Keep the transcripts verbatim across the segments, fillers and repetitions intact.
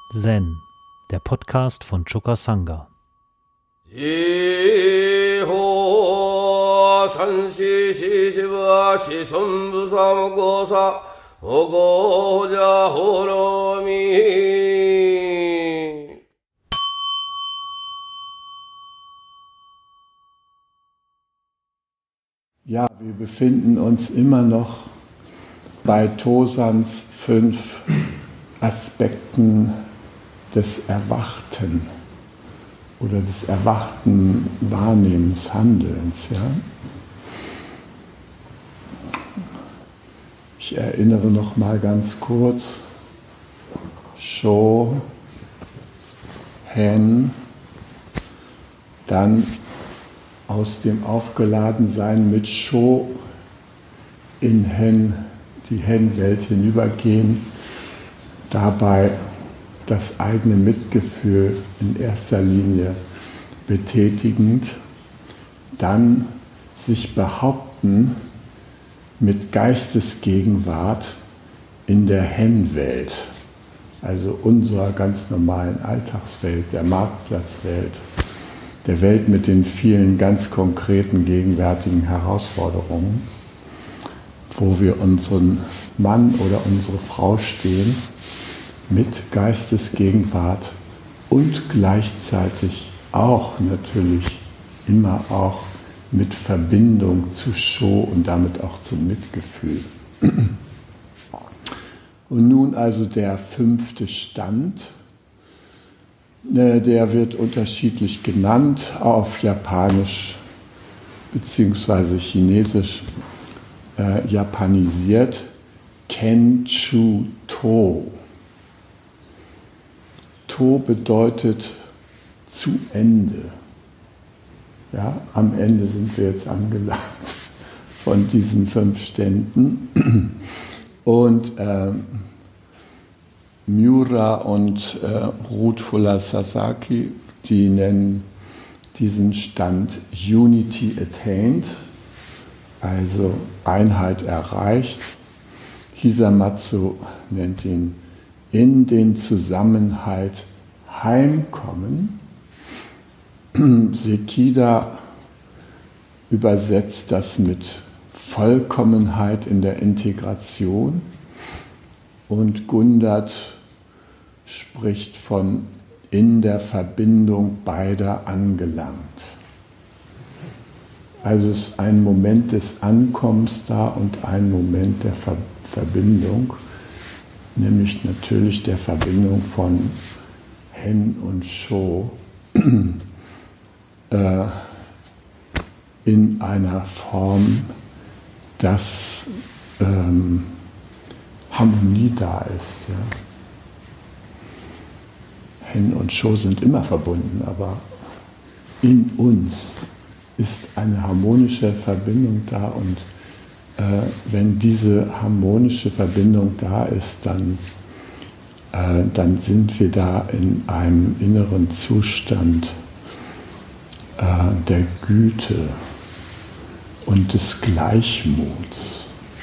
Zen, der Podcast von Choka Sangha. Ja, wir befinden uns immer noch bei Tosans fünf Aspekten des Erwachten oder des erwachten Wahrnehmens, Handelns. Ja? Ich erinnere noch mal ganz kurz: Sho, Hen, dann aus dem Aufgeladensein mit Sho in Hen, die Hen-Welt hinübergehen, dabei das eigene Mitgefühl in erster Linie betätigend, dann sich behaupten mit Geistesgegenwart in der Hen-Welt, also unserer ganz normalen Alltagswelt, der Marktplatzwelt, der Welt mit den vielen ganz konkreten gegenwärtigen Herausforderungen, wo wir unseren Mann oder unsere Frau stehen, mit Geistesgegenwart und gleichzeitig auch natürlich immer auch mit Verbindung zu Sho und damit auch zum Mitgefühl. Und nun also der fünfte Stand, der wird unterschiedlich genannt, auf Japanisch bzw. Chinesisch äh, japanisiert, Kenchu To. To bedeutet zu Ende. Ja, am Ende sind wir jetzt angelangt von diesen fünf Ständen. Und ähm, Miura und äh, Ruth Fuller Sasaki, die nennen diesen Stand Unity Attained, also Einheit erreicht. Hisamatsu nennt ihn in den Zusammenhalt heimkommen. Sekida übersetzt das mit Vollkommenheit in der Integration und Gundert spricht von in der Verbindung beider angelangt. Also es ist ein Moment des Ankommens da und ein Moment der Ver- Verbindung, nämlich natürlich der Verbindung von Hen und Sho äh, in einer Form, dass ähm, Harmonie da ist. Ja. Hen und Sho sind immer verbunden, aber in uns ist eine harmonische Verbindung da und äh, wenn diese harmonische Verbindung da ist, dann, äh, dann sind wir da in einem inneren Zustand äh, der Güte und des Gleichmuts.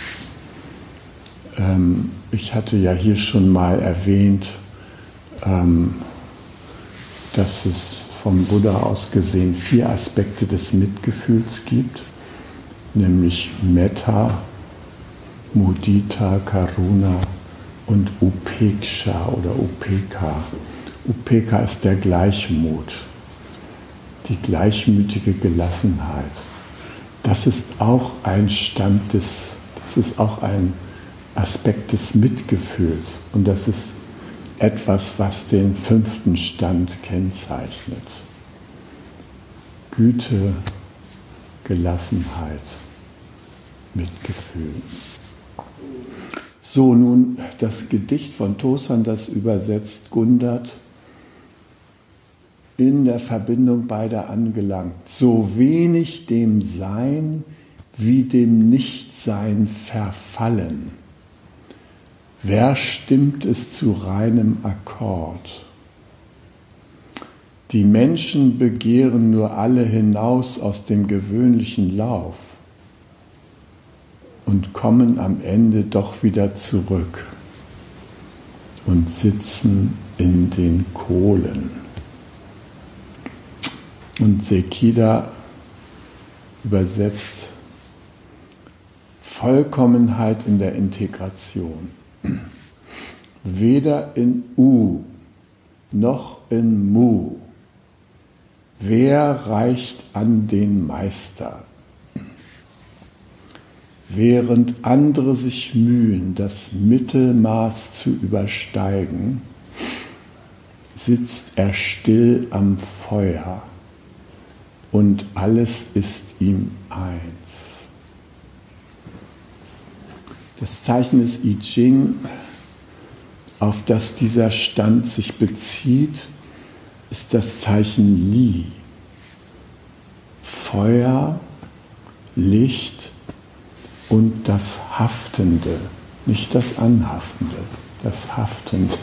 Ähm, ich hatte ja hier schon mal erwähnt, ähm, dass es vom Buddha aus gesehen vier Aspekte des Mitgefühls gibt, nämlich Metta, Mudita, Karuna und Upeksha oder Upeka. Upeka ist der Gleichmut, die gleichmütige Gelassenheit. Das ist auch ein Stand des, das ist auch ein Aspekt des Mitgefühls und das ist etwas, was den fünften Stand kennzeichnet. Güte, Gelassenheit, Mitgefühl. So, nun das Gedicht von Tosan, das übersetzt Gundert, in der Verbindung beider angelangt. So wenig dem Sein wie dem Nichtsein verfallen. Wer stimmt es zu reinem Akkord? Die Menschen begehren nur alle hinaus aus dem gewöhnlichen Lauf und kommen am Ende doch wieder zurück. und sitzen in den Kohlen. Und Sekida übersetzt Vollkommenheit in der Integration. Weder in U noch in Mu. Wer reicht an den Meister? Während andere sich mühen, das Mittelmaß zu übersteigen, sitzt er still am Feuer und alles ist ihm eins. Das Zeichen des I Ching, auf das dieser Stand sich bezieht, ist das Zeichen Li. Feuer, Licht und das Haftende, nicht das Anhaftende, das Haftende.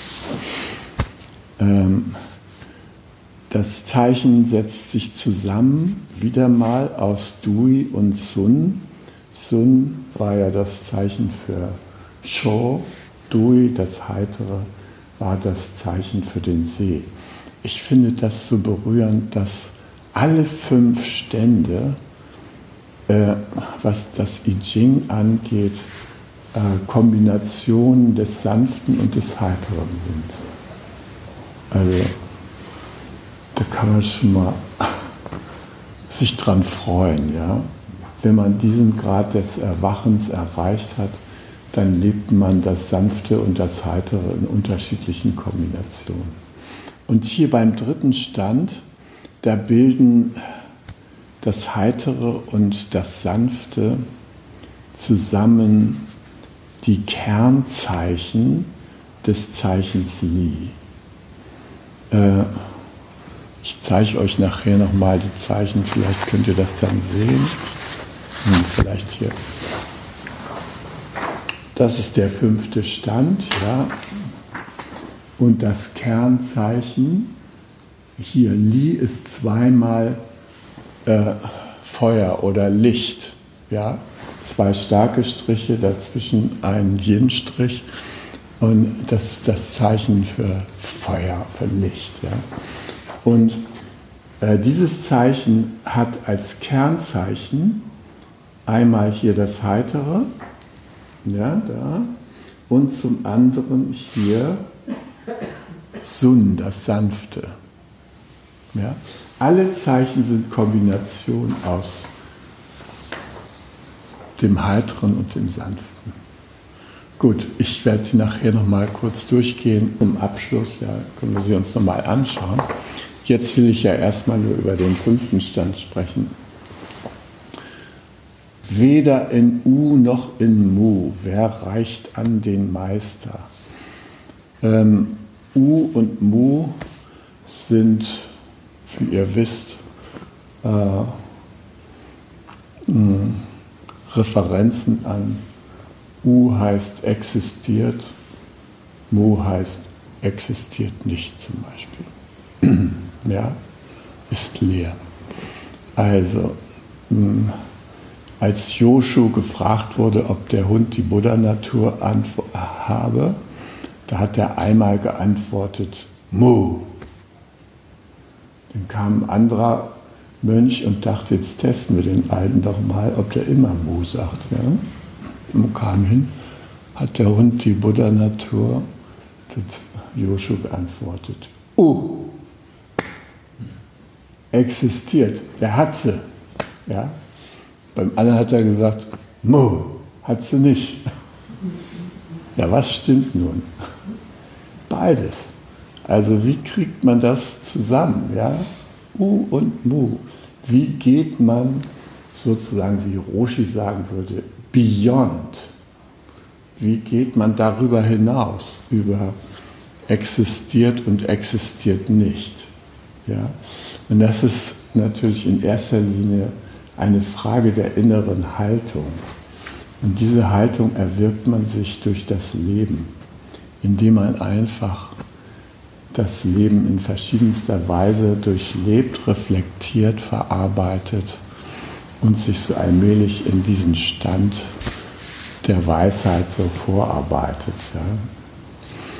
Ähm, das Zeichen setzt sich zusammen, wieder mal aus Dui und Sun. Sun war ja das Zeichen für Sho, Dui, das Heitere, war das Zeichen für den See. Ich finde das so berührend, dass alle fünf Stände, äh, was das I Ching angeht, äh, Kombinationen des Sanften und des Heiteren sind. Also da kann man schon mal sich dran freuen, ja. Wenn man diesen Grad des Erwachens erreicht hat, dann lebt man das Sanfte und das Heitere in unterschiedlichen Kombinationen. Und hier beim dritten Stand, da bilden das Heitere und das Sanfte zusammen die Kernzeichen des Zeichens Li. Äh, ich zeige euch nachher nochmal die Zeichen, vielleicht könnt ihr das dann sehen. Hm, vielleicht hier. Das ist der fünfte Stand, ja. Und das Kernzeichen, hier Li ist zweimal äh, Feuer oder Licht, ja. Zwei starke Striche, dazwischen ein Yin-Strich. Und das ist das Zeichen für Feuer, für Licht, ja. Und äh, dieses Zeichen hat als Kernzeichen einmal hier das Heitere, ja, da, und zum anderen hier Sun, das Sanfte. Ja. Alle Zeichen sind Kombination aus dem Heiteren und dem Sanften. Gut, ich werde sie nachher nochmal kurz durchgehen. Zum Abschluss, ja, können wir sie uns nochmal anschauen. Jetzt will ich ja erstmal nur über den fünften Stand sprechen. Weder in U noch in Mu, wer reicht an den Meister? Ähm, U und Mu sind, wie ihr wisst, äh, mh, Referenzen an. U heißt existiert, Mu heißt existiert nicht zum Beispiel. Ja, ist leer. Also, mh, als Joshu gefragt wurde, ob der Hund die Buddha-Natur habe, da hat er einmal geantwortet, Mu. Dann kam ein anderer Mönch und dachte, jetzt testen wir den Alten doch mal, ob der immer Mu sagt. Ja? Und kam hin, hat der Hund die Buddha-Natur, hat Joshu geantwortet, Uh. Existiert, der hat sie. Ja? Beim anderen hat er gesagt, Mu, hat sie nicht. Ja, was stimmt nun? Beides. Also wie kriegt man das zusammen? Ja? U und Mu. Wie geht man sozusagen, wie Roshi sagen würde, beyond? Wie geht man darüber hinaus, über existiert und existiert nicht? Ja? Und das ist natürlich in erster Linie eine Frage der inneren Haltung. Und diese Haltung erwirbt man sich durch das Leben, indem man einfach das Leben in verschiedenster Weise durchlebt, reflektiert, verarbeitet und sich so allmählich in diesen Stand der Weisheit so vorarbeitet. Ja.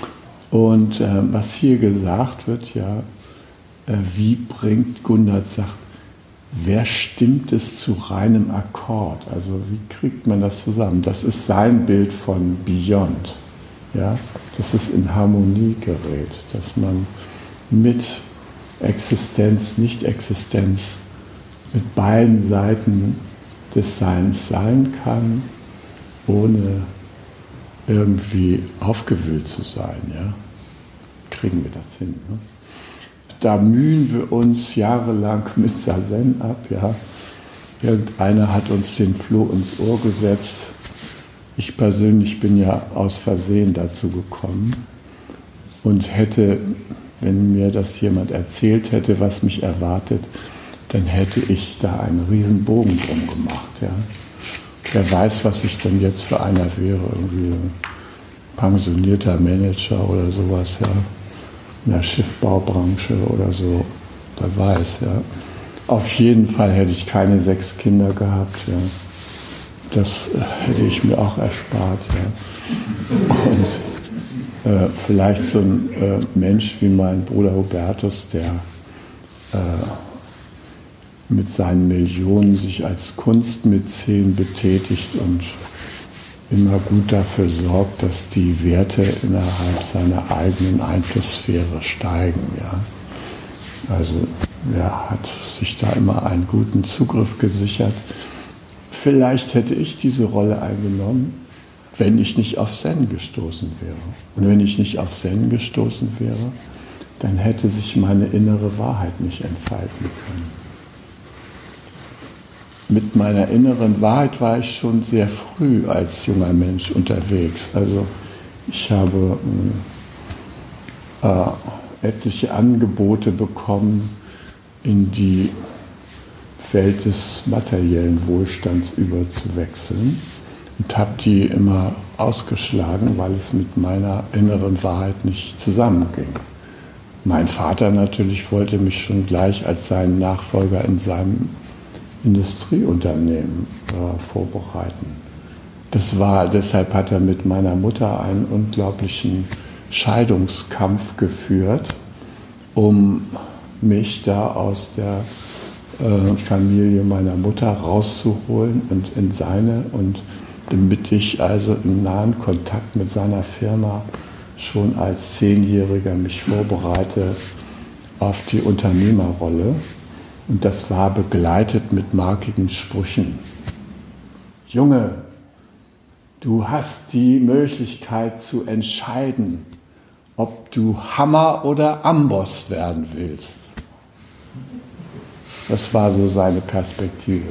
Und äh, was hier gesagt wird, ja, äh, wie bringt, Gundert sagt, wer stimmt es zu reinem Akkord? Also wie kriegt man das zusammen? Das ist sein Bild von Beyond. Ja? Dass es in Harmonie gerät, dass man mit Existenz, Nicht-Existenz, mit beiden Seiten des Seins sein kann, ohne irgendwie aufgewühlt zu sein. Ja? Kriegen wir das hin? Ne? Da mühen wir uns jahrelang mit Zazen ab. Ja? Irgendeiner hat uns den Floh ins Ohr gesetzt. Ich persönlich bin ja aus Versehen dazu gekommen und hätte, wenn mir das jemand erzählt hätte, was mich erwartet, dann hätte ich da einen riesen Bogen drum gemacht. Ja. Wer weiß, was ich denn jetzt für einer wäre, irgendwie ein pensionierter Manager oder sowas, ja, in der Schiffbaubranche oder so, wer weiß. Ja. Auf jeden Fall hätte ich keine sechs Kinder gehabt. Ja. Das hätte ich mir auch erspart. Ja. Und äh, vielleicht so ein äh, Mensch wie mein Bruder Hubertus, der äh, mit seinen Millionen sich als Kunstmäzen betätigt und immer gut dafür sorgt, dass die Werte innerhalb seiner eigenen Einflusssphäre steigen. Ja. Also er hat sich da immer einen guten Zugriff gesichert. Vielleicht hätte ich diese Rolle eingenommen, wenn ich nicht auf Zen gestoßen wäre. Und wenn ich nicht auf Zen gestoßen wäre, dann hätte sich meine innere Wahrheit nicht entfalten können. Mit meiner inneren Wahrheit war ich schon sehr früh als junger Mensch unterwegs. Also ich habe äh, etliche Angebote bekommen, in die Welt des materiellen Wohlstands überzuwechseln und habe die immer ausgeschlagen, weil es mit meiner inneren Wahrheit nicht zusammenging. Mein Vater natürlich wollte mich schon gleich als seinen Nachfolger in seinem Industrieunternehmen äh, vorbereiten. Das war, deshalb hat er mit meiner Mutter einen unglaublichen Scheidungskampf geführt, um mich da aus der äh, Familie meiner Mutter rauszuholen und in seine, und damit ich also im nahen Kontakt mit seiner Firma schon als Zehnjähriger mich vorbereite auf die Unternehmerrolle. Und das war begleitet mit markigen Sprüchen. Junge, du hast die Möglichkeit zu entscheiden, ob du Hammer oder Amboss werden willst. Das war so seine Perspektive.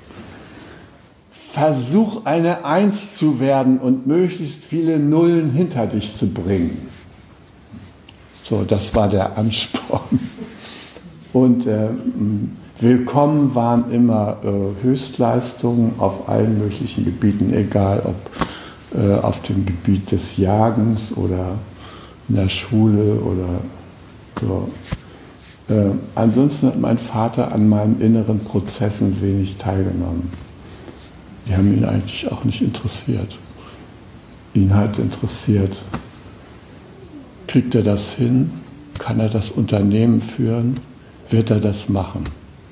Versuch eine Eins zu werden und möglichst viele Nullen hinter dich zu bringen. So, das war der Ansporn. Und äh, willkommen waren immer äh, Höchstleistungen auf allen möglichen Gebieten, egal ob äh, auf dem Gebiet des Jagens oder in der Schule oder so. Äh, ansonsten hat mein Vater an meinen inneren Prozessen wenig teilgenommen. Die haben ihn eigentlich auch nicht interessiert. Ihn hat interessiert, kriegt er das hin? Kann er das Unternehmen führen? Wird er das machen?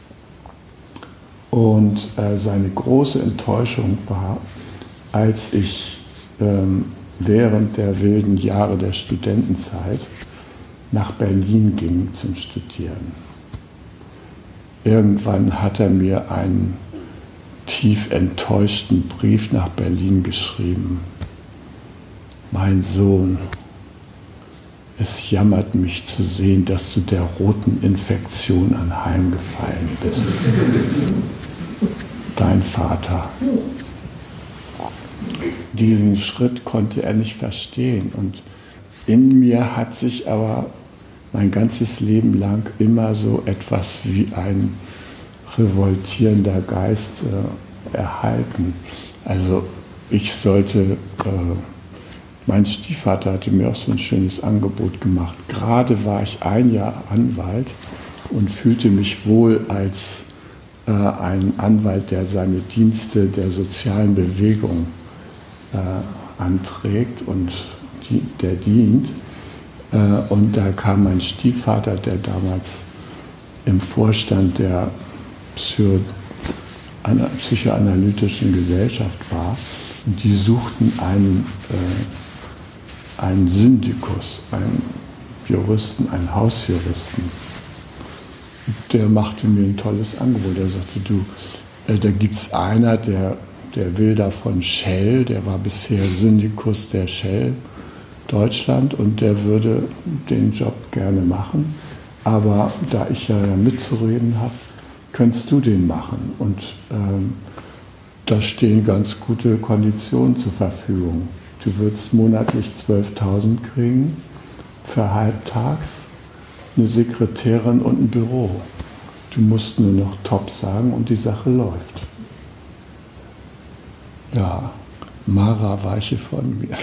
Und äh, seine große Enttäuschung war, als ich ähm, während der wilden Jahre der Studentenzeit nach Berlin ging zum Studieren. Irgendwann hat er mir einen tief enttäuschten Brief nach Berlin geschrieben. Mein Sohn, es jammert mich zu sehen, dass du der roten Infektion anheimgefallen bist. Dein Vater. Diesen Schritt konnte er nicht verstehen. Und in mir hat sich aber mein ganzes Leben lang immer so etwas wie ein revoltierender Geist äh, erhalten. Also ich sollte... Äh, Mein Stiefvater hatte mir auch so ein schönes Angebot gemacht. Gerade war ich ein Jahr Anwalt und fühlte mich wohl als äh, ein Anwalt, der seine Dienste der sozialen Bewegung äh, anträgt und die, der dient. Und da kam mein Stiefvater, der damals im Vorstand der Psycho- psychoanalytischen Gesellschaft war. Und die suchten einen, äh, einen Syndikus, einen Juristen, einen Hausjuristen. Der machte mir ein tolles Angebot. Er sagte, du, äh, da gibt es einer, der, der will da von Shell, der war bisher Syndikus der Shell Deutschland und der würde den Job gerne machen. Aber da ich ja mitzureden habe, könntest du den machen. Und ähm, da stehen ganz gute Konditionen zur Verfügung. Du würdest monatlich zwölftausend kriegen für halbtags, eine Sekretärin und ein Büro. Du musst nur noch top sagen und die Sache läuft. Ja, Mara weiche von mir.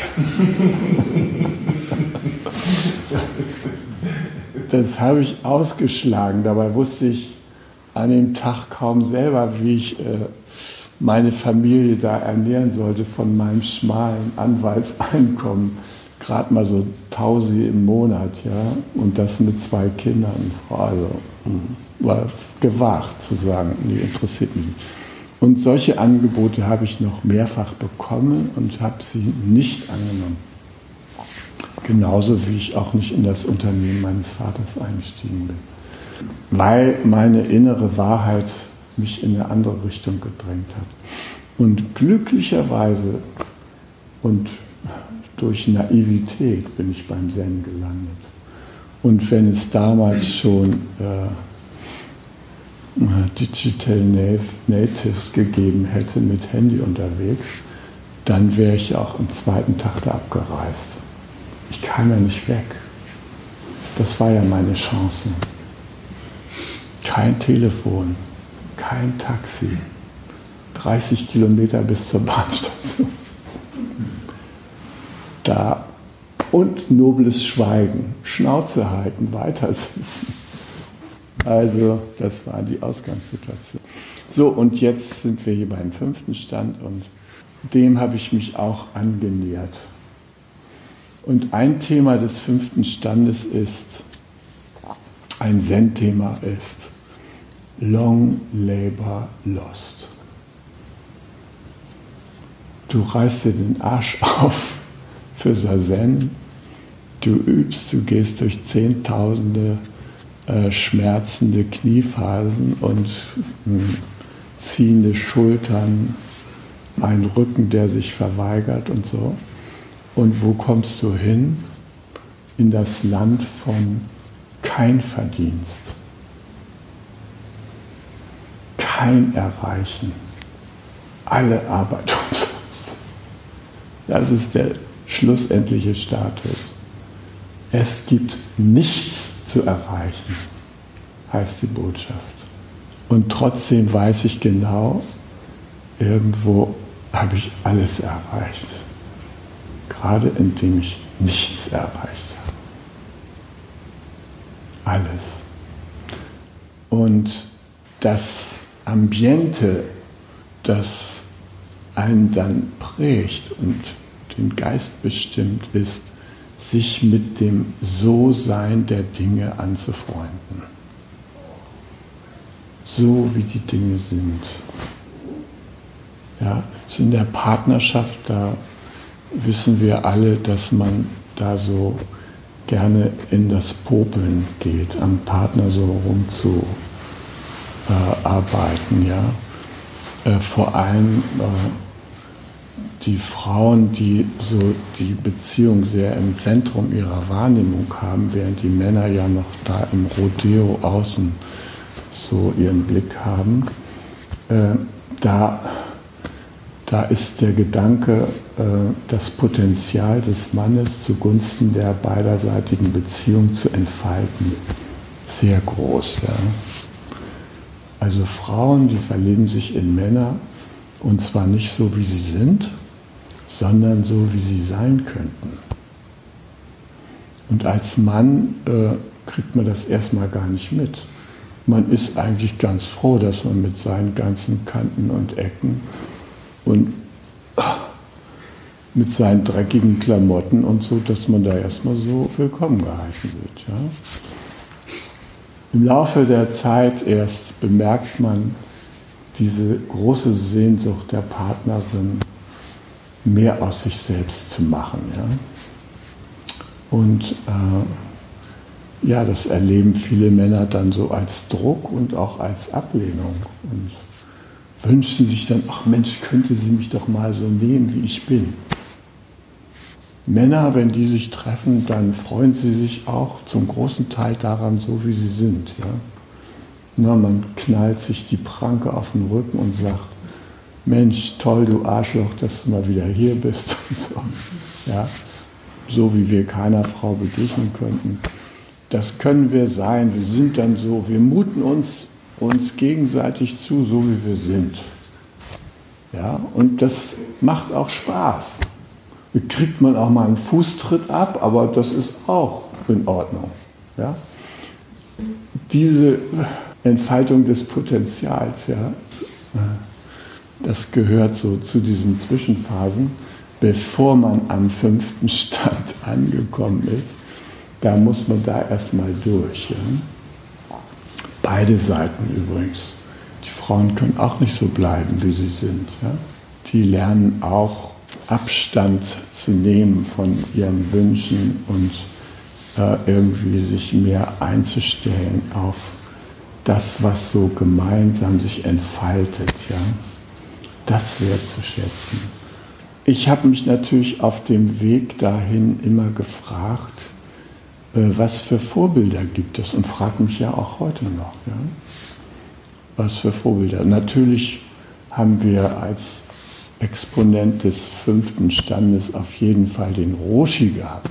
Das habe ich ausgeschlagen. Dabei wusste ich an dem Tag kaum selber, wie ich äh, meine Familie da ernähren sollte von meinem schmalen Anwaltseinkommen. Gerade mal so Tausi im Monat, ja, und das mit zwei Kindern. Also war gewagt zu sagen, nee, interessiert mich nicht. Und solche Angebote habe ich noch mehrfach bekommen und habe sie nicht angenommen. Genauso wie ich auch nicht in das Unternehmen meines Vaters eingestiegen bin. Weil meine innere Wahrheit mich in eine andere Richtung gedrängt hat. Und glücklicherweise und durch Naivität bin ich beim Zen gelandet. Und wenn es damals schon äh, Digital Natives gegeben hätte mit Handy unterwegs, dann wäre ich auch am zweiten Tag da abgereist. Ich kam ja nicht weg. Das war ja meine Chance. Kein Telefon, kein Taxi, dreißig Kilometer bis zur Bahnstation. Da und nobles Schweigen, Schnauze halten, weitersitzen. Also, das war die Ausgangssituation. So, und jetzt sind wir hier beim fünften Stand und dem habe ich mich auch angenähert. Und ein Thema des fünften Standes ist, ein Zen-Thema ist Long Labor Lost. Du reißt dir den Arsch auf für Zazen, du übst, du gehst durch Zehntausende äh, schmerzende Kniephasen und mh, ziehende Schultern, ein Rücken, der sich verweigert und so. Und wo kommst du hin? In das Land von kein Verdienst, kein Erreichen, alle Arbeit umsonst. Das ist der schlussendliche Status. Es gibt nichts zu erreichen, heißt die Botschaft. Und trotzdem weiß ich genau, irgendwo habe ich alles erreicht. Gerade indem ich nichts erreicht habe. Alles. Und das Ambiente, das einen dann prägt und den Geist bestimmt, ist, sich mit dem So-Sein der Dinge anzufreunden. So wie die Dinge sind. Ja, ist in der Partnerschaft, da wissen wir alle, dass man da so gerne in das Popeln geht, am Partner so rumzuarbeiten, äh, ja. Äh, vor allem äh, die Frauen, die so die Beziehung sehr im Zentrum ihrer Wahrnehmung haben, während die Männer ja noch da im Rodeo außen so ihren Blick haben, äh, da, da ist der Gedanke, äh, das Potenzial des Mannes zugunsten der beiderseitigen Beziehung zu entfalten, sehr groß. Ja. Also Frauen, die verlieben sich in Männer, und zwar nicht so, wie sie sind, sondern so, wie sie sein könnten. Und als Mann äh, kriegt man das erstmal gar nicht mit. Man ist eigentlich ganz froh, dass man mit seinen ganzen Kanten und Ecken und mit seinen dreckigen Klamotten und so, dass man da erstmal so willkommen geheißen wird. Ja. Im Laufe der Zeit erst bemerkt man diese große Sehnsucht der Partnerin, mehr aus sich selbst zu machen. Ja. Und äh, ja, das erleben viele Männer dann so als Druck und auch als Ablehnung und wünschen sich dann, ach Mensch, könnte sie mich doch mal so nehmen, wie ich bin. Männer, wenn die sich treffen, dann freuen sie sich auch zum großen Teil daran, so wie sie sind. Ja? Na, man knallt sich die Pranke auf den Rücken und sagt, Mensch, toll, du Arschloch, dass du mal wieder hier bist. Und so. Ja? So wie wir keiner Frau begegnen könnten. Das können wir sein, wir sind dann so, wir muten uns, uns gegenseitig zu, so wie wir sind. Ja? Und das macht auch Spaß. Da kriegt man auch mal einen Fußtritt ab, aber das ist auch in Ordnung. Ja? Diese Entfaltung des Potenzials, ja, das gehört so zu diesen Zwischenphasen, bevor man am fünften Stand angekommen ist. Da muss man da erstmal durch. Ja? Beide Seiten übrigens. Die Frauen können auch nicht so bleiben, wie sie sind. Ja? Die lernen auch Abstand zu nehmen von ihren Wünschen und äh, irgendwie sich mehr einzustellen auf das, was so gemeinsam sich entfaltet. Ja? Das wertzuschätzen. Ich habe mich natürlich auf dem Weg dahin immer gefragt, äh, was für Vorbilder gibt es, und frage mich ja auch heute noch. Ja? Was für Vorbilder? Natürlich haben wir als Exponent des fünften Standes auf jeden Fall den Roshi gehabt.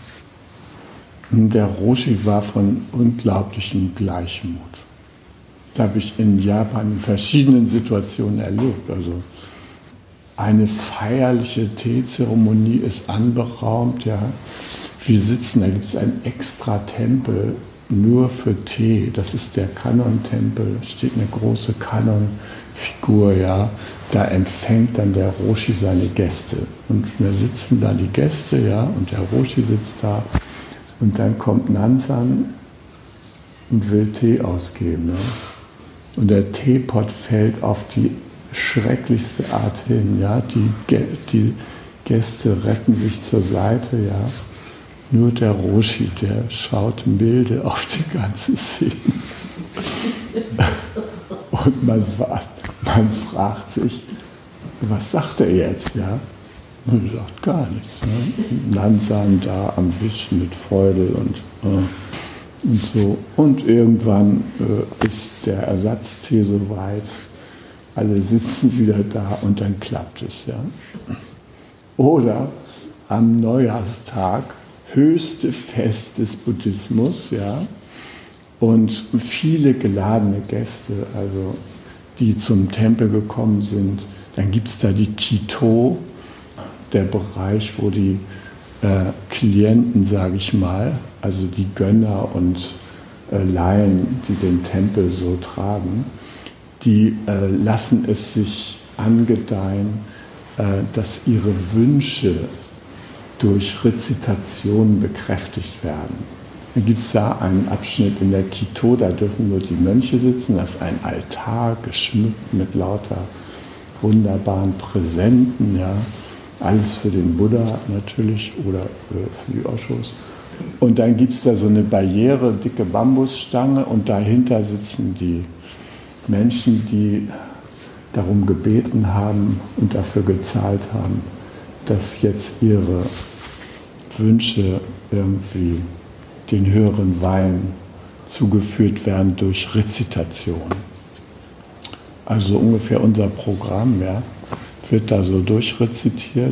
Ja. Und der Roshi war von unglaublichem Gleichmut. Das habe ich in Japan in verschiedenen Situationen erlebt. Also eine feierliche Teezeremonie ist anberaumt. Ja. Wir sitzen, da gibt es einen extra Tempel nur für Tee. Das ist der Kannon-Tempel, steht eine große Kannon-Figur, ja. Da empfängt dann der Roshi seine Gäste. Und da sitzen da die Gäste, ja, und der Roshi sitzt da. Und dann kommt Nansan und will Tee ausgeben. Ja. Und der Teepot fällt auf die schrecklichste Art hin. Ja. Die, die Gäste retten sich zur Seite, ja. Nur der Roshi, der schaut milde auf die ganze Szene. Und man wartet. Man fragt sich, was sagt er jetzt? Ja? Man sagt gar nichts. Ne? Nansan da am Wischen mit Freude und, äh, und so. Und irgendwann äh, ist der Ersatztee soweit. Alle sitzen wieder da und dann klappt es. Ja? Oder am Neujahrstag, höchste Fest des Buddhismus, ja? Und viele geladene Gäste, also die zum Tempel gekommen sind. Dann gibt es da die Kito, der Bereich, wo die äh, Klienten, sage ich mal, also die Gönner und äh, Laien, die den Tempel so tragen, die äh, lassen es sich angedeihen, äh, dass ihre Wünsche durch Rezitationen bekräftigt werden. Dann gibt es da einen Abschnitt in der Kito, da dürfen nur die Mönche sitzen. Das ist ein Altar, geschmückt mit lauter wunderbaren Präsenten. Ja. Alles für den Buddha natürlich oder äh, für die Oshos. Und dann gibt es da so eine Barriere, dicke Bambusstange, und dahinter sitzen die Menschen, die darum gebeten haben und dafür gezahlt haben, dass jetzt ihre Wünsche irgendwie den höheren Weihen zugeführt werden durch Rezitation. Also ungefähr unser Programm, ja, wird da so durchrezitiert.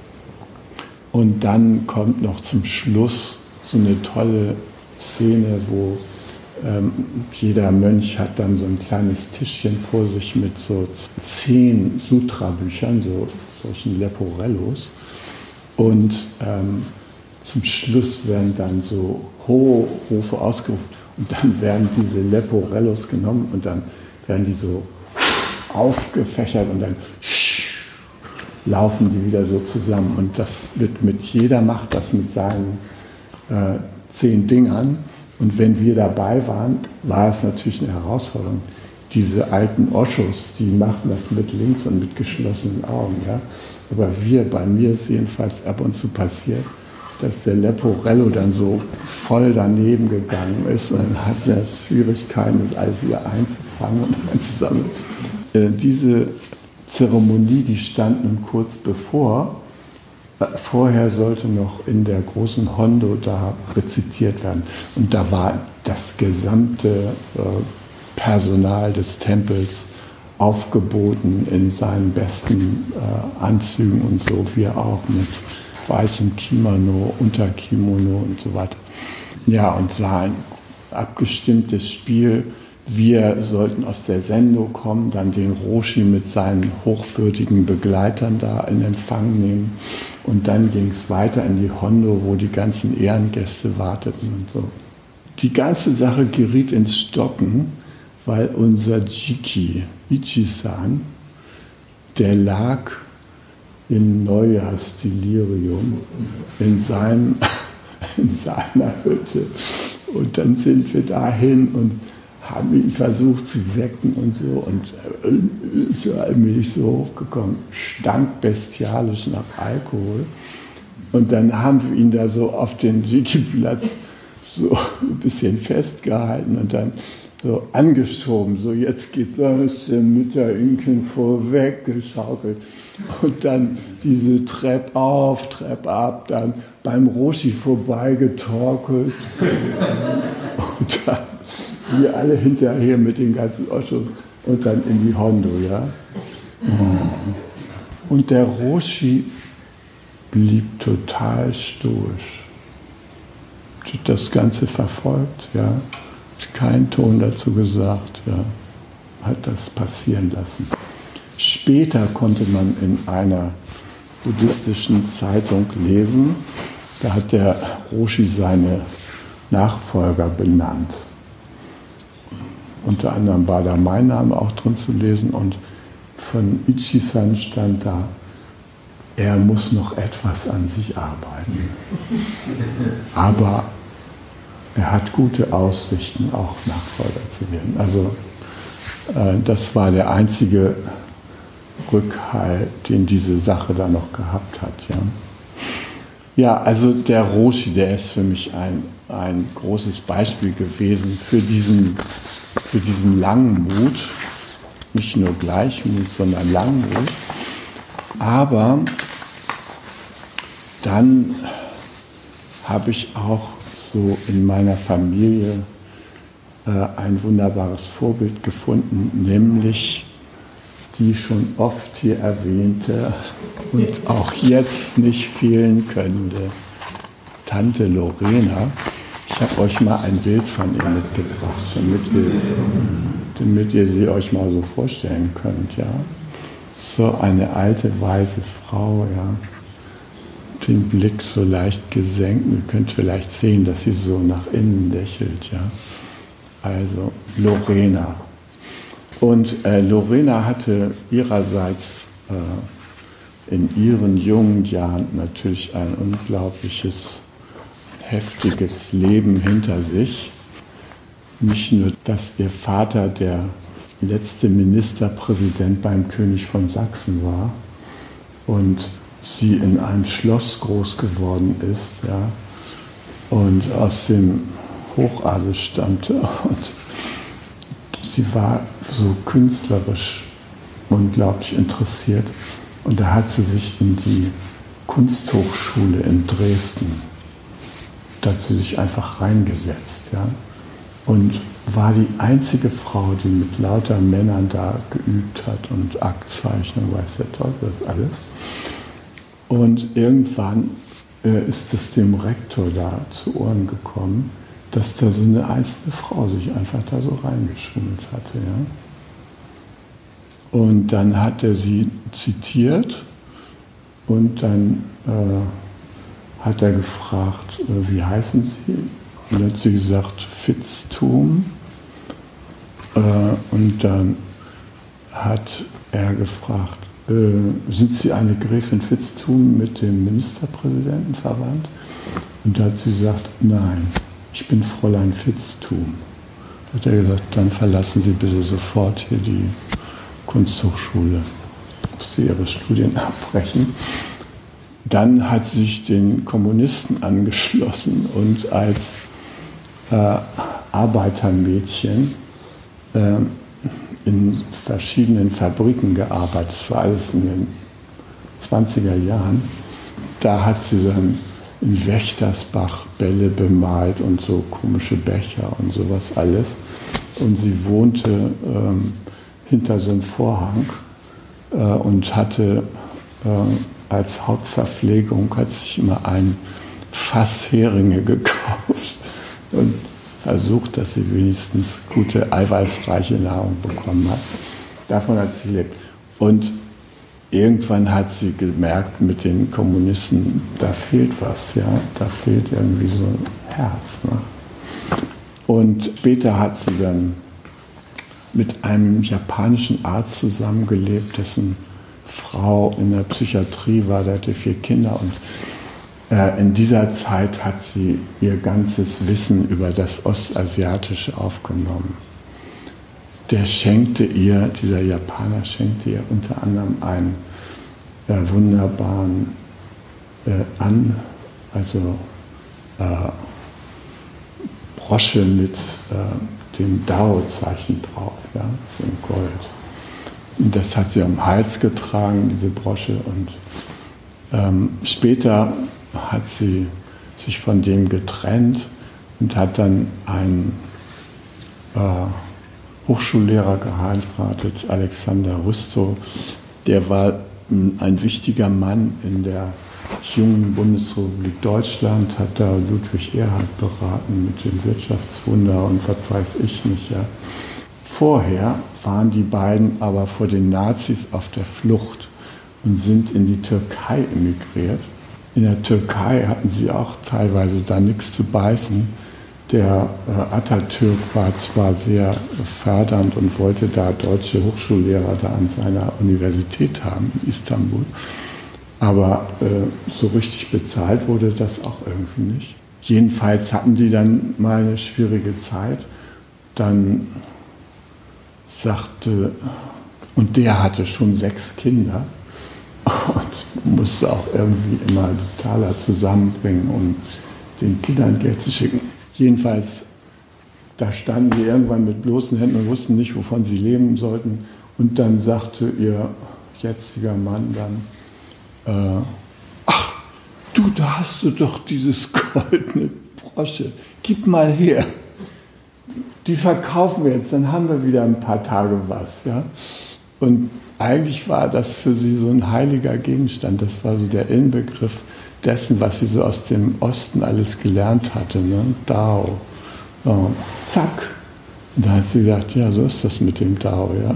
Und dann kommt noch zum Schluss so eine tolle Szene, wo ähm, jeder Mönch hat dann so ein kleines Tischchen vor sich mit so zehn Sutra-Büchern, so solchen Leporellos. Und ähm, zum Schluss werden dann so hohe Rufe ausgerufen und dann werden diese Leporellos genommen und dann werden die so aufgefächert und dann laufen die wieder so zusammen. Und das wird mit jeder macht das mit seinen äh, zehn Dingern. Und wenn wir dabei waren, war es natürlich eine Herausforderung. Diese alten Oschos, die machten das mit links und mit geschlossenen Augen. Ja? Aber wir, bei mir ist jedenfalls ab und zu passiert, dass der Leporello dann so voll daneben gegangen ist und dann hat er Schwierigkeiten, das alles wieder einzufangen und einzusammeln. Äh, diese Zeremonie, die stand nun kurz bevor. Vorher sollte noch in der großen Hondo da rezitiert werden. Und da war das gesamte äh, Personal des Tempels aufgeboten in seinen besten äh, Anzügen und so, wir auch mit weißem Kimono, Unterkimono und so weiter. Ja, und es war ein abgestimmtes Spiel. Wir sollten aus der Sendo kommen, dann den Roshi mit seinen hochwürdigen Begleitern da in Empfang nehmen. Und dann ging es weiter in die Hondo, wo die ganzen Ehrengäste warteten und so. Die ganze Sache geriet ins Stocken, weil unser Jiki, Ichi-san, der lag in Neujahrsdelirium in, seinem, in seiner Hütte. Und dann sind wir dahin und haben ihn versucht zu wecken und so. Und äh, ist ja allmählich so hochgekommen, stank bestialisch nach Alkohol. Und dann haben wir ihn da so auf den Jiki-Platz so ein bisschen festgehalten und dann so angeschoben, so jetzt geht's los, mit der Inken vorweg geschaukelt und dann diese Treppe auf, Treppe ab, dann beim Roshi vorbeigetorkelt und dann wir alle hinterher mit den ganzen Oschos und dann in die Hondo, ja. Und der Roshi blieb total stoisch. Hat das Ganze verfolgt, ja. Kein Ton dazu gesagt, ja, hat das passieren lassen. Später konnte man in einer buddhistischen Zeitung lesen, da hat der Roshi seine Nachfolger benannt. Unter anderem war da mein Name auch drin zu lesen und von Ichi-san stand da, er muss noch etwas an sich arbeiten. Aber er hat gute Aussichten, auch Nachfolger zu werden. Also äh, das war der einzige Rückhalt, den diese Sache da noch gehabt hat. Ja, ja, also der Roshi, der ist für mich ein, ein großes Beispiel gewesen für diesen, für diesen Langmut. Nicht nur Gleichmut, sondern Langmut. Aber dann habe ich auch so in meiner Familie äh, ein wunderbares Vorbild gefunden, nämlich die schon oft hier erwähnte und auch jetzt nicht fehlen könnte Tante Lorena. Ich habe euch mal ein Bild von ihr mitgebracht, damit ihr, damit ihr sie euch mal so vorstellen könnt. Ja? So eine alte, weise Frau, ja. Den Blick so leicht gesenkt. Ihr könnt vielleicht sehen, dass sie so nach innen lächelt. Ja? Also Lorena. Und äh, Lorena hatte ihrerseits äh, in ihren jungen Jahren natürlich ein unglaubliches, heftiges Leben hinter sich. Nicht nur, dass ihr Vater der letzte Ministerpräsident beim König von Sachsen war und sie in einem Schloss groß geworden ist, ja, und aus dem Hochadel stammte. Und sie war so künstlerisch unglaublich interessiert. Und da hat sie sich in die Kunsthochschule in Dresden, da hat sie sich einfach reingesetzt, ja, und war die einzige Frau, die mit lauter Männern da geübt hat und Aktzeichnung, weiß der Teufel das alles. Und irgendwann äh, ist es dem Rektor da zu Ohren gekommen, dass da so eine einzelne Frau sich einfach da so reingeschummelt hatte. Ja? Und dann hat er sie zitiert und dann äh, hat er gefragt, äh, wie heißen Sie? Und dann hat sie gesagt, Fitztum. Äh, und dann hat er gefragt, äh, sind Sie eine Gräfin Vitzthum mit dem Ministerpräsidenten verwandt? Und da hat sie gesagt, nein, ich bin Fräulein Vitzthum. Da hat er gesagt, dann verlassen Sie bitte sofort hier die Kunsthochschule, ob Sie Ihre Studien abbrechen. Dann hat sie sich den Kommunisten angeschlossen und als äh, Arbeitermädchen äh, in verschiedenen Fabriken gearbeitet. Das war alles in den zwanziger Jahren. Da hat sie dann in Wächtersbach Bälle bemalt und so komische Becher und sowas alles. Und sie wohnte ähm, hinter so einem Vorhang äh, und hatte äh, als Hauptverpflegung hat sich immer ein Fass Heringe gekauft und versucht, dass sie wenigstens gute, eiweißreiche Nahrung bekommen hat. Davon hat sie gelebt. Und irgendwann hat sie gemerkt, mit den Kommunisten, da fehlt was, ja, da fehlt irgendwie so ein Herz. Ne? Und später hat sie dann mit einem japanischen Arzt zusammengelebt, dessen Frau in der Psychiatrie war, der hatte vier Kinder und äh, in dieser Zeit hat sie ihr ganzes Wissen über das Ostasiatische aufgenommen. Der schenkte ihr, dieser Japaner schenkte ihr unter anderem einen äh, wunderbaren äh, An, also äh, Brosche mit äh, dem Dao-Zeichen drauf, ja, so in Gold. Und das hat sie am Hals getragen, diese Brosche. Und ähm, später hat sie sich von dem getrennt und hat dann einen äh, Hochschullehrer geheiratet, Alexander Rüstow. Der war ein wichtiger Mann in der jungen Bundesrepublik Deutschland, hat da Ludwig Erhard beraten mit dem Wirtschaftswunder und was weiß ich nicht. Ja. Vorher waren die beiden aber vor den Nazis auf der Flucht und sind in die Türkei emigriert. In der Türkei hatten sie auch teilweise da nichts zu beißen. Der äh, Atatürk war zwar sehr fördernd und wollte da deutsche Hochschullehrer da an seiner Universität haben in Istanbul, aber äh, so richtig bezahlt wurde das auch irgendwie nicht. Jedenfalls hatten die dann mal eine schwierige Zeit. Dann sagte, und der hatte schon sechs Kinder und musste auch irgendwie immer die Taler zusammenbringen, um den Kindern Geld zu schicken. Jedenfalls, da standen sie irgendwann mit bloßen Händen und wussten nicht, wovon sie leben sollten. Und dann sagte ihr jetziger Mann dann, äh, ach, du, da hast du doch dieses goldene Brosche, gib mal her. Die verkaufen wir jetzt, dann haben wir wieder ein paar Tage was. Ja? Und eigentlich war das für sie so ein heiliger Gegenstand. Das war so der Inbegriff dessen, was sie so aus dem Osten alles gelernt hatte. Ne? Dao. Ja, zack. Und da hat sie gesagt, ja, so ist das mit dem Dao. Ja?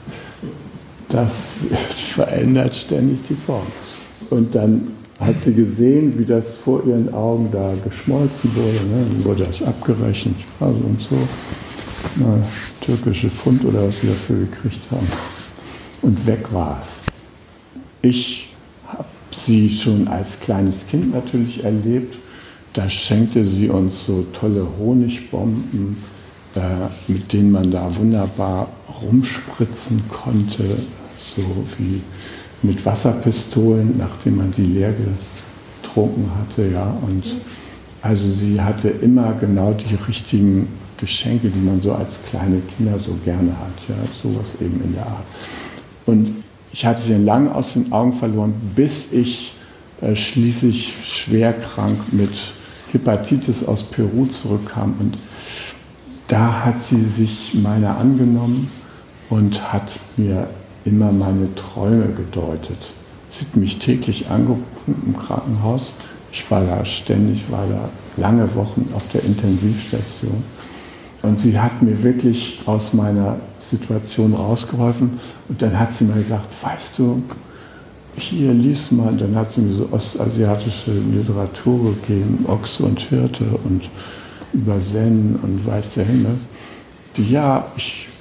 Das verändert ständig die Form. Und dann hat sie gesehen, wie das vor ihren Augen da geschmolzen wurde. Ne? Dann wurde das abgerechnet. Also und so. Na, türkische Pfund oder was sie dafür gekriegt haben. Und weg war es. Ich habe sie schon als kleines Kind natürlich erlebt. Da schenkte sie uns so tolle Honigbomben, äh, mit denen man da wunderbar rumspritzen konnte, so wie mit Wasserpistolen, nachdem man sie leer getrunken hatte. Ja. Und also sie hatte immer genau die richtigen Geschenke, die man so als kleine Kinder so gerne hat. Ja. Sowas eben in der Art. Und ich hatte sie lange aus den Augen verloren, bis ich äh, schließlich schwer krank mit Hepatitis aus Peru zurückkam. Und da hat sie sich meiner angenommen und hat mir immer meine Träume gedeutet. Sie hat mich täglich angerufen im Krankenhaus. Ich war da ständig, war da lange Wochen auf der Intensivstation. Und sie hat mir wirklich aus meiner Situation rausgeholfen. Und dann hat sie mir gesagt, weißt du, hier, lies mal. Und dann hat sie mir so ostasiatische Literatur gegeben, Ochse und Hirte und über Zen und weiß der Himmel. Die, ja, ich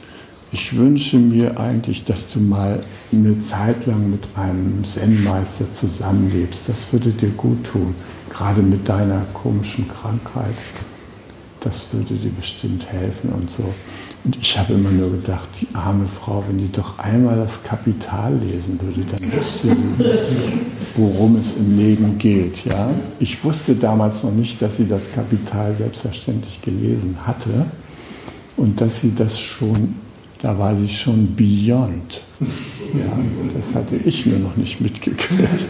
ich wünsche mir eigentlich, dass du mal eine Zeit lang mit einem Zen-Meister zusammenlebst. Das würde dir gut tun, gerade mit deiner komischen Krankheit. Das würde dir bestimmt helfen und so. Und ich habe immer nur gedacht, die arme Frau, wenn die doch einmal das Kapital lesen würde, dann wüsste sie, worum es im Leben geht. Ja? Ich wusste damals noch nicht, dass sie das Kapital selbstverständlich gelesen hatte und dass sie das schon, da war sie schon beyond. Ja, das hatte ich nur noch nicht mitgekriegt.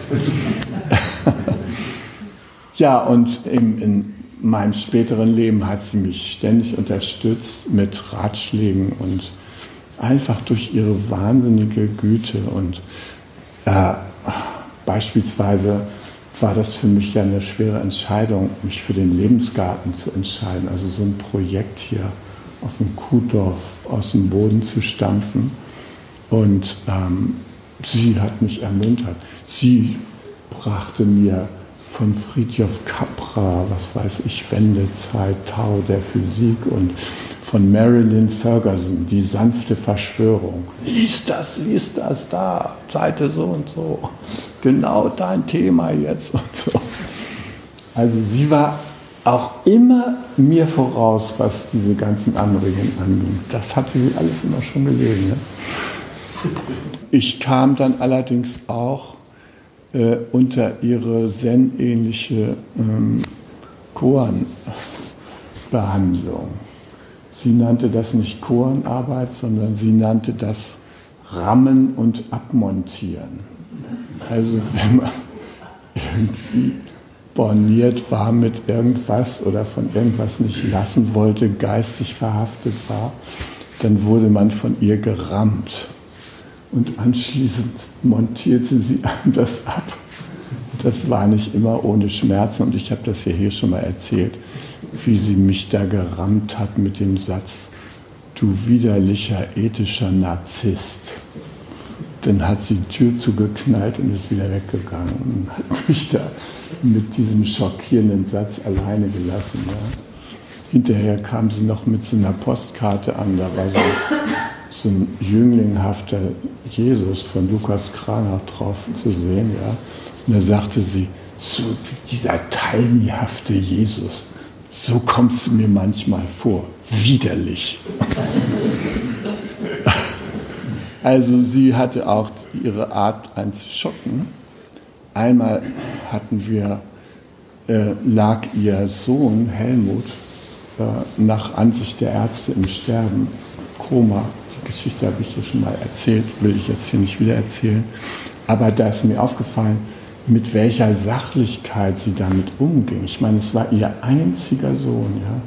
Ja, und im, in meinem späteren Leben hat sie mich ständig unterstützt mit Ratschlägen und einfach durch ihre wahnsinnige Güte. Und äh, beispielsweise war das für mich ja eine schwere Entscheidung, mich für den Lebensgarten zu entscheiden. Also so ein Projekt hier auf dem Kuhdorf aus dem Boden zu stampfen. Und ähm, sie hat mich ermuntert. Sie brachte mir von Fridtjof Capra, was weiß ich, Wendezeit, Tao der Physik und von Marilyn Ferguson, die sanfte Verschwörung. Lies das, lies das, da, Seite so und so. Genau dein Thema jetzt und so. Also sie war auch immer mir voraus, was diese ganzen Anregungen anging. Das hatte sie alles immer schon gelesen. Ne? Ich kam dann allerdings auch äh, unter ihre zen-ähnliche ähm, Koan-Behandlung. Sie nannte das nicht Koanarbeit, sondern sie nannte das Rammen und Abmontieren. Also wenn man irgendwie borniert war mit irgendwas oder von irgendwas nicht lassen wollte, geistig verhaftet war, dann wurde man von ihr gerammt. Und anschließend montierte sie einem das ab. Das war nicht immer ohne Schmerzen. Und ich habe das ja hier schon mal erzählt, wie sie mich da gerammt hat mit dem Satz, du widerlicher ethischer Narzisst. Dann hat sie die Tür zugeknallt und ist wieder weggegangen und hat mich da mit diesem schockierenden Satz alleine gelassen. Ja. Hinterher kam sie noch mit so einer Postkarte an, da war so, so ein jünglingshafter Jesus von Lukas Kranach drauf zu sehen. Ja. Und da sagte sie, so dieser tiny-hafte Jesus, so kommst du mir manchmal vor, widerlich. Also sie hatte auch ihre Art, einen zu schocken. Einmal hatten wir, äh, lag ihr Sohn Helmut äh, nach Ansicht der Ärzte im Sterben, Koma. Die Geschichte habe ich hier schon mal erzählt, will ich jetzt hier nicht wieder erzählen. Aber da ist mir aufgefallen, mit welcher Sachlichkeit sie damit umging. Ich meine, es war ihr einziger Sohn. Ja?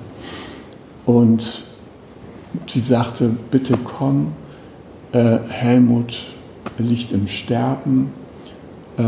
Und sie sagte, bitte komm, äh, Helmut liegt im Sterben. Äh,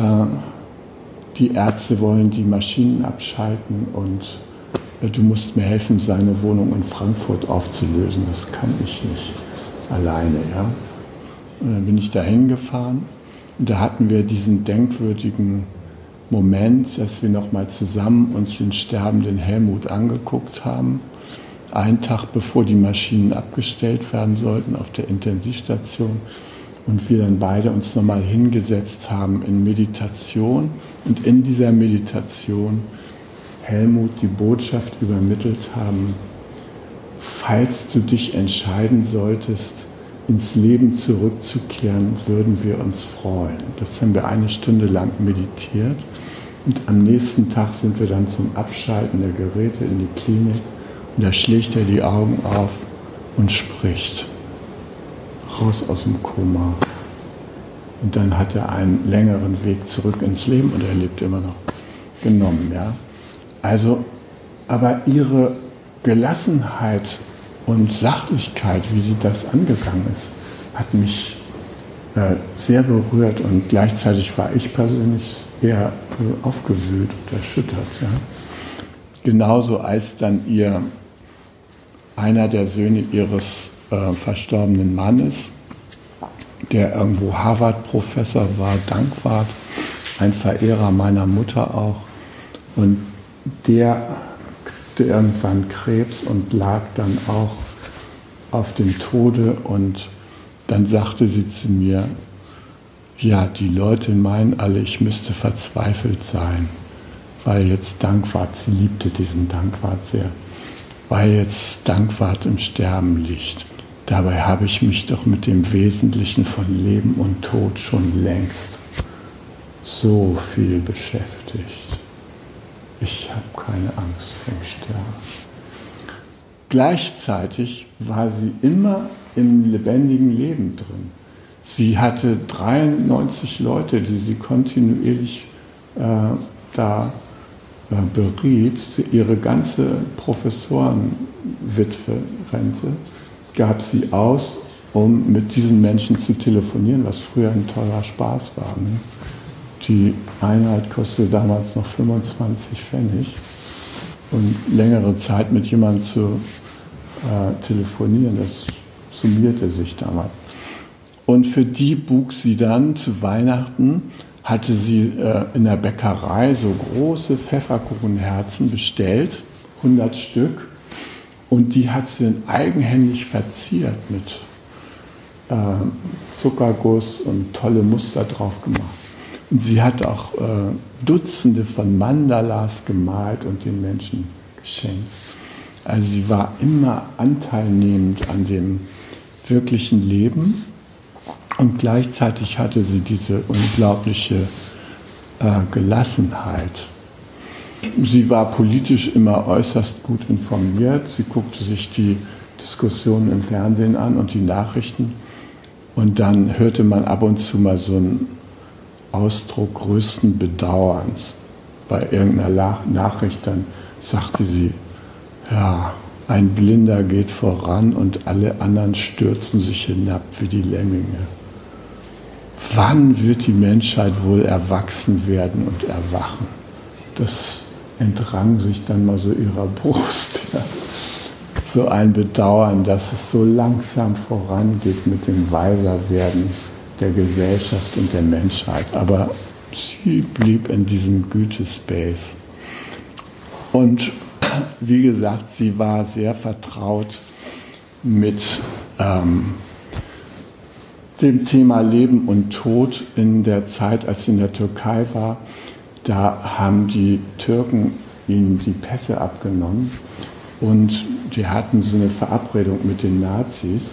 die Ärzte wollen die Maschinen abschalten und äh, du musst mir helfen, seine Wohnung in Frankfurt aufzulösen. Das kann ich nicht alleine. Ja? Und dann bin ich da hingefahren und da hatten wir diesen denkwürdigen Moment, dass wir nochmal zusammen uns den sterbenden Helmut angeguckt haben. Einen Tag bevor die Maschinen abgestellt werden sollten auf der Intensivstation. Und wir dann beide uns nochmal hingesetzt haben in Meditation und in dieser Meditation Helmut die Botschaft übermittelt haben, falls du dich entscheiden solltest, ins Leben zurückzukehren, würden wir uns freuen. Das haben wir eine Stunde lang meditiert und am nächsten Tag sind wir dann zum Abschalten der Geräte in die Klinik und da schlägt er die Augen auf und spricht. Raus aus dem Koma. Und dann hat er einen längeren Weg zurück ins Leben und er lebt immer noch genommen. Ja? Also, aber ihre Gelassenheit und Sachlichkeit, wie sie das angegangen ist, hat mich äh, sehr berührt und gleichzeitig war ich persönlich eher äh, aufgewühlt und erschüttert. Ja? Genauso als dann ihr einer der Söhne ihres äh, verstorbenen Mannes, der irgendwo Harvard-Professor war, Dankwart, ein Verehrer meiner Mutter auch, und der hatte irgendwann Krebs und lag dann auch auf dem Tode und dann sagte sie zu mir, ja, die Leute meinen alle, ich müsste verzweifelt sein, weil jetzt Dankwart, sie liebte diesen Dankwart sehr, weil jetzt Dankwart im Sterben liegt. Dabei habe ich mich doch mit dem Wesentlichen von Leben und Tod schon längst so viel beschäftigt. Ich habe keine Angst vor dem Sterben. Gleichzeitig war sie immer im lebendigen Leben drin. Sie hatte dreiundneunzig Leute, die sie kontinuierlich äh, da äh, beriet. Ihre ganze Professorenwitwe, Rente, gab sie aus, um mit diesen Menschen zu telefonieren, was früher ein teurer Spaß war. Ne? Die Einheit kostete damals noch fünfundzwanzig Pfennig. Und längere Zeit mit jemandem zu äh, telefonieren, das summierte sich damals. Und für die buk sie dann zu Weihnachten, hatte sie äh, in der Bäckerei so große Pfefferkuchenherzen bestellt, hundert Stück. Und die hat sie dann eigenhändig verziert mit äh, Zuckerguss und tolle Muster drauf gemacht. Und sie hat auch äh, Dutzende von Mandalas gemalt und den Menschen geschenkt. Also sie war immer anteilnehmend an dem wirklichen Leben und gleichzeitig hatte sie diese unglaubliche äh, Gelassenheit. Sie war politisch immer äußerst gut informiert. Sie guckte sich die Diskussionen im Fernsehen an und die Nachrichten. Und dann hörte man ab und zu mal so einen Ausdruck größten Bedauerns. Bei irgendeiner Nachricht dann sagte sie, ja, ein Blinder geht voran und alle anderen stürzen sich hinab wie die Lemminge. Wann wird die Menschheit wohl erwachsen werden und erwachen? Das entrang sich dann mal so ihrer Brust. Ja. So ein Bedauern, dass es so langsam vorangeht mit dem Weiserwerden der Gesellschaft und der Menschheit. Aber sie blieb in diesem Gütespace. Und wie gesagt, sie war sehr vertraut mit ähm, dem Thema Leben und Tod in der Zeit, als sie in der Türkei war. Da haben die Türken ihnen die Pässe abgenommen und die hatten so eine Verabredung mit den Nazis,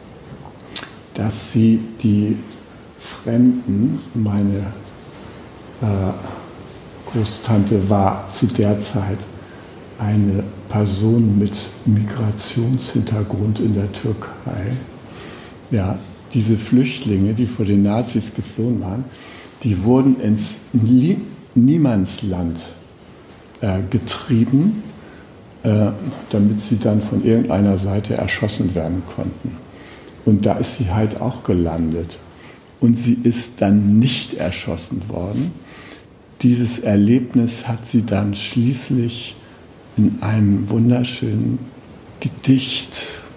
dass sie die Fremden, meine äh, Großtante war zu der Zeit eine Person mit Migrationshintergrund in der Türkei. Ja, diese Flüchtlinge, die vor den Nazis geflohen waren, die wurden ins Niemandsland äh, getrieben, äh, damit sie dann von irgendeiner Seite erschossen werden konnten. Und da ist sie halt auch gelandet. Und sie ist dann nicht erschossen worden. Dieses Erlebnis hat sie dann schließlich in einem wunderschönen Gedicht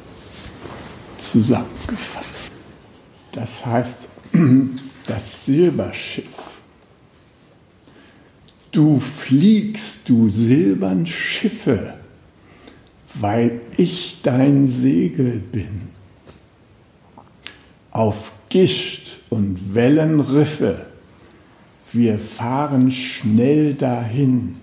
zusammengefasst. Das heißt, das Silberschiff. Du fliegst, du silbern Schiffe, weil ich dein Segel bin. Auf Gischt und Wellenriffe, wir fahren schnell dahin.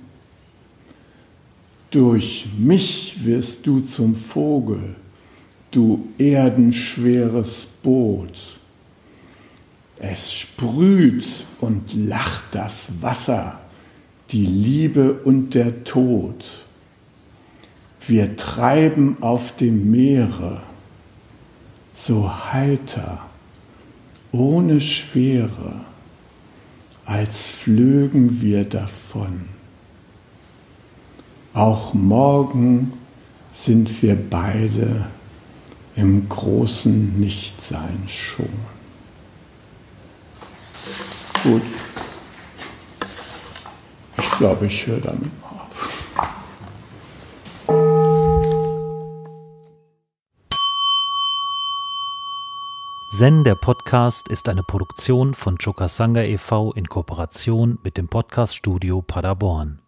Durch mich wirst du zum Vogel, du erdenschweres Boot. Es sprüht und lacht das Wasser, die Liebe und der Tod. Wir treiben auf dem Meere, so heiter, ohne Schwere, als flögen wir davon. Auch morgen sind wir beide im großen Nichtsein schon. Gut. Ich glaube, ich höre damit auf. Zen, der Podcast, ist eine Produktion von Chokasanga e V in Kooperation mit dem Podcaststudio Paderborn.